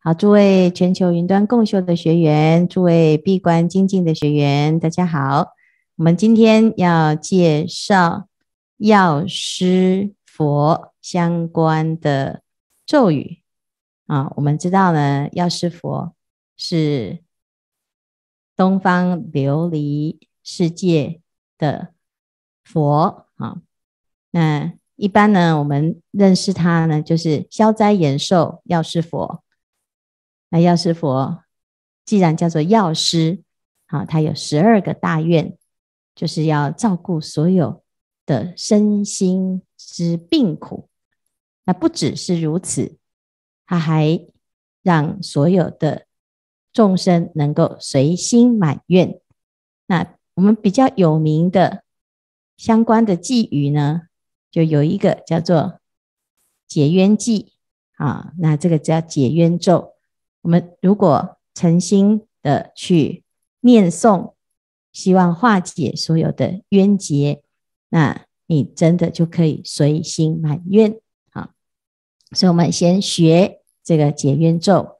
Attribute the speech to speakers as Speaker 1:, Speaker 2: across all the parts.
Speaker 1: 好，诸位全球云端共修的学员，诸位闭关精进的学员，大家好。我们今天要介绍药师佛相关的咒语啊。我们知道呢，药师佛是东方琉璃世界的佛啊。那一般呢，我们认识他呢，就是消灾延寿药师佛。那药师佛既然叫做药师，好，他有12个大愿，就是要照顾所有的身心之病苦。那不只是如此，他还让所有的众生能够随心满愿。那我们比较有名的相关的偈语呢，就有一个叫做解冤偈啊，那这个叫解冤咒。我们如果诚心的去念诵，希望化解所有的冤结，那你真的就可以随心满愿啊。所以我们先学这个解冤咒。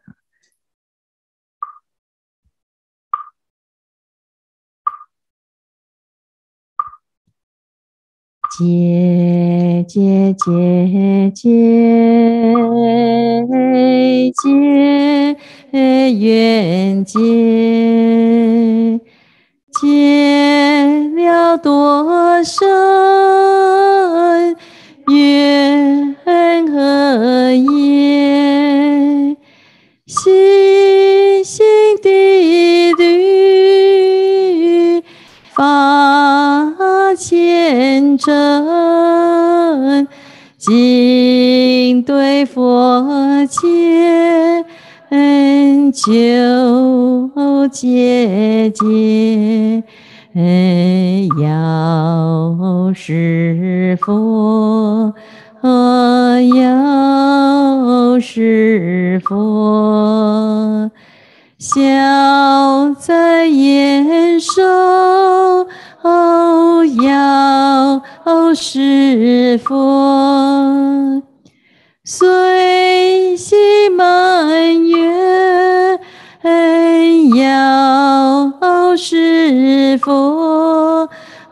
Speaker 1: 解解解解解冤结，解了多少冤和业，细心地律法前真，尽对佛前求解解，药师佛，药师佛，消灾延寿药师佛，随心满愿药师佛，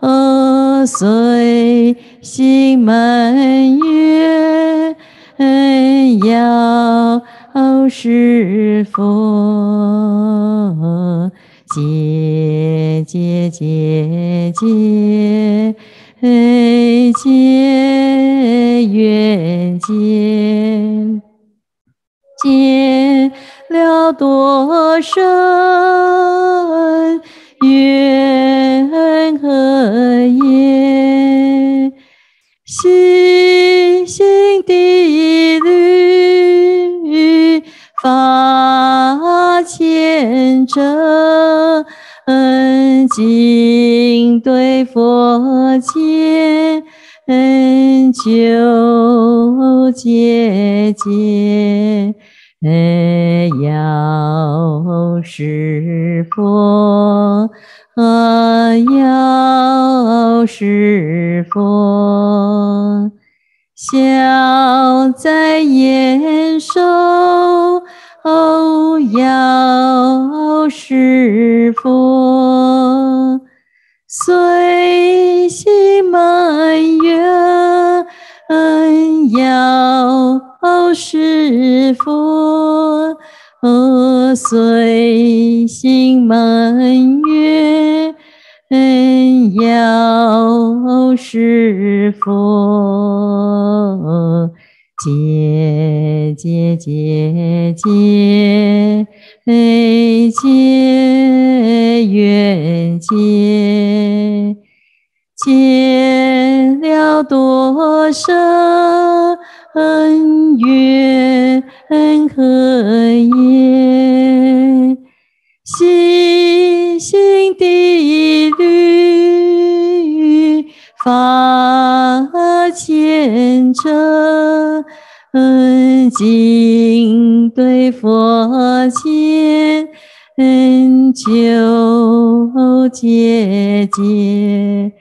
Speaker 1: 随心满愿药师佛，解解解解解冤结，解了多少冤和业，细心地律法前真，尽对佛前求解解，药师佛，药师佛，消灾延寿药师佛，随心满愿药师佛，随心满愿药师佛，解解解解解冤结，解了多少冤和业，细心地律法前真，尽对佛前求解解，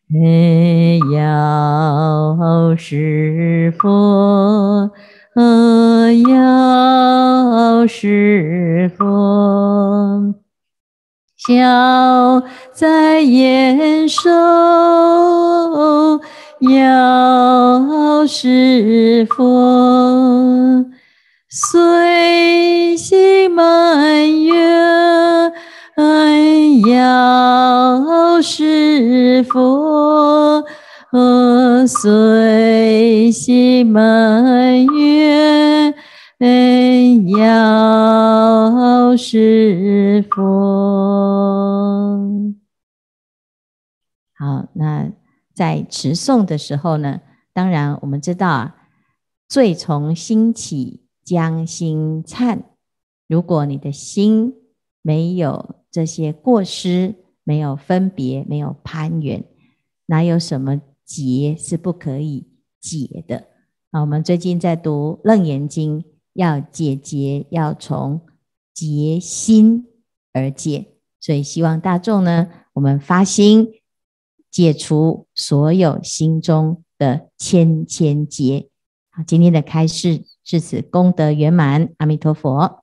Speaker 1: 药师佛，药师是佛，消灾延寿，药师佛，随喜满月，药师佛，随喜满月，药师佛。好，那在持诵的时候呢，当然我们知道啊，罪从心起，将心忏。如果你的心没有这些过失，没有分别，没有攀缘，哪有什么结是不可以解的？我们最近在读《楞严经》，要解结，要从结心而解。所以希望大众呢，我们发心解除所有心中的千千结。好，今天的开示至此功德圆满，阿弥陀佛。